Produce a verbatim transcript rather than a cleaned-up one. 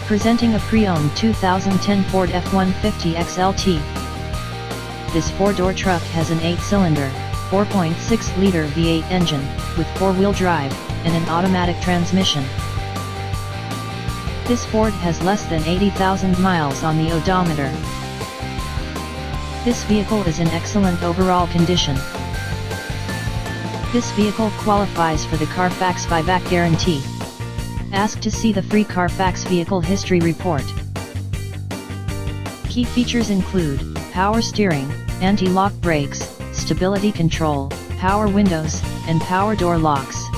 Presenting a pre-owned two thousand ten Ford F one fifty X L T. This four-door truck has an eight-cylinder, four point six liter V eight engine, with four-wheel drive, and an automatic transmission. This Ford has less than eighty thousand miles on the odometer. This vehicle is in excellent overall condition. This vehicle qualifies for the Carfax buyback guarantee. Ask to see the free Carfax Vehicle History Report. Key features include power steering, anti-lock brakes, stability control, power windows, and power door locks.